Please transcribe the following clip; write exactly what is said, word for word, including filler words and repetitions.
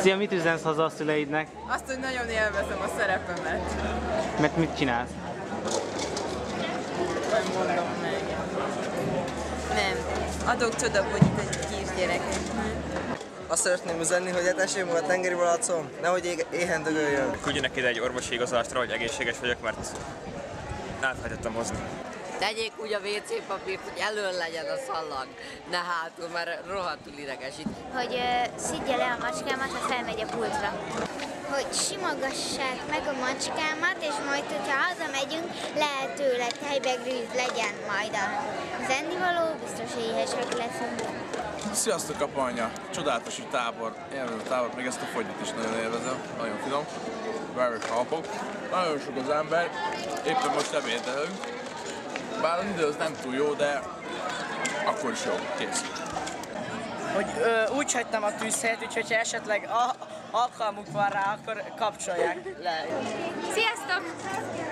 Szia, mit üzensz haza a szüleidnek? Azt, hogy nagyon élvezem a szerepemet. Mert mit csinálsz? Nem mondom meg. Nem. Adok csodabugyit egy kisgyereknek. Azt szeretném üzenni, hogy etessék meg a tengeri malacom, nehogy éhen dögöljön. Küldjenek ide egy orvosi igazolásra, hogy egészséges vagyok, mert áthagyottam hozni. Tegyék úgy a vé cé papírt, hogy elől legyen a szallag, ne hátul, mert rohadtul idegesít. Hogy uh, szidja le a macskámat, ha felmegy a pultra. Hogy simogassák meg a macskámat, és majd, hogyha hazamegyünk, lehetőleg tejbegrűz legyen majd az ennivaló, biztos éhesek leszünk. Sziasztok, apanya! Csodálatos tábor, élvező tábor, még ezt a fogyit is nagyon élvezem, nagyon finom. Várjuk halpok. Nagyon sok az ember, éppen most ebédelünk. Bár az idő az nem túl jó, de akkor is jó, kész. Hogy ö, úgy hagytam a tűzhelyet, úgyhogy ha esetleg a, alkalmuk van rá, akkor kapcsolják le. Sziasztok!